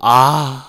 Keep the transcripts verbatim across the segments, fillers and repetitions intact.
아,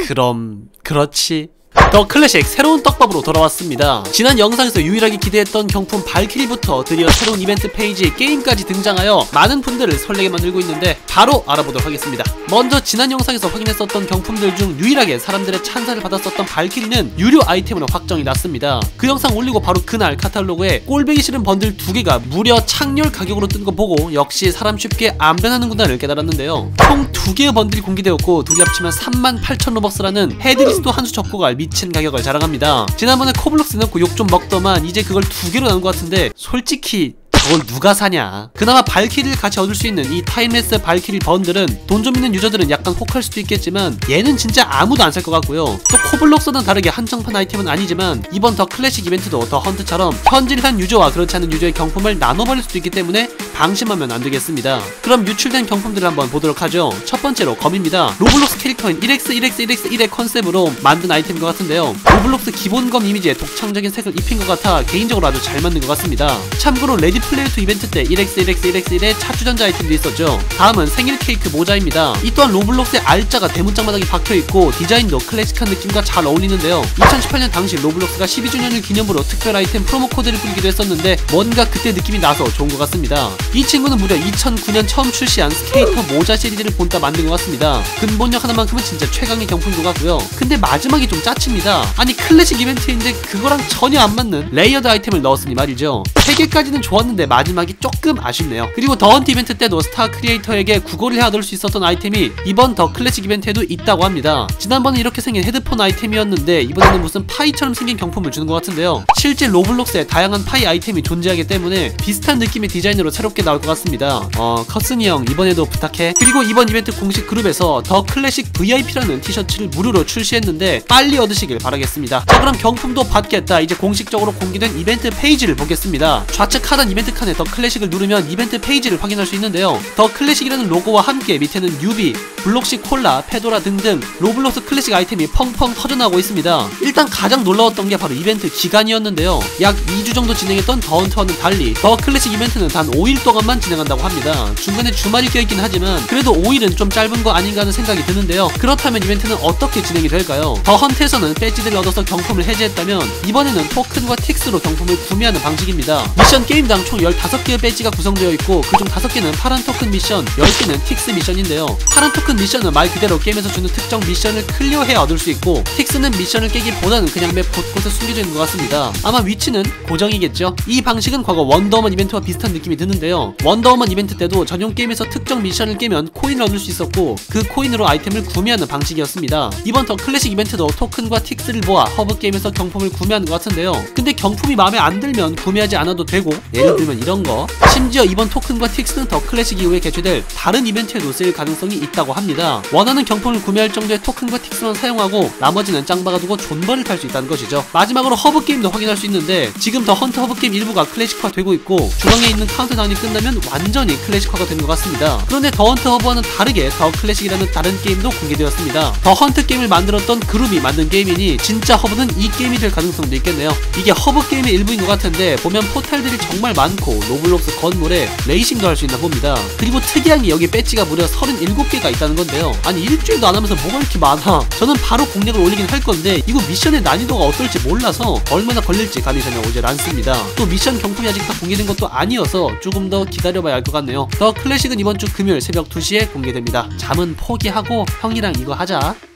그럼 그렇지. 더 클래식 새로운 떡밥으로 돌아왔습니다. 지난 영상에서 유일하게 기대했던 경품 발키리부터 드디어 새로운 이벤트 페이지에 게임까지 등장하여 많은 분들을 설레게 만들고 있는데 바로 알아보도록 하겠습니다. 먼저 지난 영상에서 확인했었던 경품들 중 유일하게 사람들의 찬사를 받았었던 발키리는 유료 아이템으로 확정이 났습니다. 그 영상 올리고 바로 그날 카탈로그에 꼴보기 싫은 번들 두 개가 무려 창렬 가격으로 뜬 거 보고 역시 사람 쉽게 안 변하는구나를 깨달았는데요. 총 두 개의 번들이 공개되었고 둘이 합치면 삼만 팔천 로벅스라는 헤드리스도 한 수 접고 갈 미친 가격을 자랑합니다. 지난번에 코블록스 넣고 욕 좀 먹더만 이제 그걸 두 개로 나온 것 같은데 솔직히 저걸 누가 사냐. 그나마 발키리를 같이 얻을 수 있는 이 타임레스 발키리 번들은 돈 좀 있는 유저들은 약간 혹할 수도 있겠지만 얘는 진짜 아무도 안 살 것 같고요. 또 코블록스는 다르게 한정판 아이템은 아니지만 이번 더 클래식 이벤트도 더 헌트처럼 현질한 유저와 그렇지 않은 유저의 경품을 나눠버릴 수도 있기 때문에 방심하면 안 되겠습니다. 그럼 유출된 경품들을 한번 보도록 하죠. 첫 번째로 검입니다. 로블록스 캐릭터인 일 엑스 일 엑스 일 엑스 일의 컨셉으로 만든 아이템인 것 같은데요. 로블록스 기본 검 이미지에 독창적인 색을 입힌 것 같아 개인적으로 아주 잘 만든 것 같습니다. 참고로 레디 플레이투 이벤트 때 일 엑스 일 엑스 일 엑스 일의 차주전자 아이템도 있었죠. 다음은 생일 케이크 모자입니다. 이 또한 로블록스의 알짜가 대문짝마당에 박혀있고 디자인도 클래식한 느낌과 잘 어울리는데요. 이천십팔 년 당시 로블록스가 십이 주년을 기념으로 특별 아이템 프로모 코드를 뿌리기도 했었는데 뭔가 그때 느낌이 나서 좋은 것 같습니다. 이 친구는 무려 이천구 년 처음 출시한 스케이터 모자 시리즈를 본따 만든 것 같습니다. 근본력 하나만큼은 진짜 최강의 경품인 것 같고요. 근데 마지막이 좀 짜칩니다. 아니 클래식 이벤트인데 그거랑 전혀 안 맞는 레이어드 아이템을 넣었으니 말이죠. 세 개까지는 좋았는데 마지막이 조금 아쉽네요. 그리고 더 헌트 이벤트 때도 스타 크리에이터에게 구걸을 해 얻을 수 있었던 아이템이 이번 더 클래식 이벤트에도 있다고 합니다. 지난번에 이렇게 생긴 헤드폰 아이템이었는데 이번에는 무슨 파이처럼 생긴 경품을 주는 것 같은데요. 실제 로블록스에 다양한 파이 아이템이 존재하기 때문에 비슷한 느낌의 디자인으로 새롭게 나올 것 같습니다. 어, 커슨이 형 이번에도 부탁해. 그리고 이번 이벤트 공식 그룹에서 더 클래식 브이아이피라는 티셔츠를 무료로 출시했는데 빨리 얻으시길 바라겠습니다. 자, 그럼 경품도 받겠다. 이제 공식적으로 공개된 이벤트 페이지를 보겠습니다. 좌측 하단 이벤트 칸에 더 클래식을 누르면 이벤트 페이지를 확인할 수 있는데요. 더 클래식이라는 로고와 함께 밑에는 뉴비, 블록시 콜라, 페도라 등등 로블록스 클래식 아이템이 펑펑 터져나오고 있습니다. 일단 가장 놀라웠던 게 바로 이벤트 기간이었는데요. 약 이 주 정도 진행했던 더 헌트와는 달리 더 클래식 이벤트는 단 오 일 동안만 진행한다고 합니다. 중간에 주말이 껴있긴 하지만 그래도 오 일은 좀 짧은 거 아닌가 하는 생각이 드는데요. 그렇다면 이벤트는 어떻게 진행이 될까요? 더 헌트에서는 배지들을 얻어서 경품을 해제했다면 이번에는 토큰과 틱스로 경품을 구매하는 방식입니다. 미션 게임당 총 열다섯 개의 배지가 구성되어 있고 그중 다섯 개는 파란 토큰 미션, 열 개는 틱스 미션인데요. 파란 토큰 미션은 말 그대로 게임에서 주는 특정 미션을 클리어해야 얻을 수 있고 틱스는 미션을 깨기보다는 그냥 맵 곳곳에 숨겨져 있는 것 같습니다. 아마 위치는 고정이겠죠. 이 방식은 과거 원더우먼 이벤트와 비슷한 느낌이 드는데요. 원더우먼 이벤트 때도 전용 게임에서 특정 미션을 깨면 코인을 얻을 수 있었고 그 코인으로 아이템을 구매하는 방식이었습니다. 이번 더 클래식 이벤트도 토큰과 틱스를 모아 허브 게임에서 경품을 구매하는 것 같은데요. 근데 경품이 마음에 안 들면 구매하지 않아도 되고 예를 들면 이런 거. 심지어 이번 토큰과 틱스는 더 클래식 이후에 개최될 다른 이벤트에도 쓰일 가능성이 있다고 합니다. 원하는 경품을 구매할 정도의 토큰과 틱스만 사용하고 나머지는 짱박아두고 존버를 탈 수 있다는 것이죠. 마지막으로 허브 게임도 확인할 수 있는데 지금 더 헌트 허브 게임 일부가 클래식화 되고 있고 중앙에 있는 카운트다운이 끝나면 완전히 클래식화가 되는 것 같습니다. 그런데 더 헌트 허브와는 다르게 더 클래식이라는 다른 게임도 공개되었습니다. 더 헌트 게임을 만들었던 그룹이 만든 게임이니 진짜 허브는 이 게임이 될 가능성도 있겠네요. 이게 허브 게임의 일부인 것 같은데 보면 포탈들이 정말 많고 로블록스 건물에 레이싱도 할 수 있나 봅니다. 그리고 특이한 게 여기 배지가 무려 서른일곱 개가 있다는 건데요. 아니 일주일도 안 하면서 뭐가 이렇게 많아. 저는 바로 공략을 올리긴 할 건데 이거 미션의 난이도가 어떨지 몰라서 얼마나 걸릴지 감이 전혀 오질 않습니다. 또 미션 경품이 아직 다 공개된 것도 아니어서 조금 더 기다려봐야 할 것 같네요. 더 클래식은 이번 주 금요일 새벽 두 시에 공개됩니다. 잠은 포기하고 형이랑 이거 하자.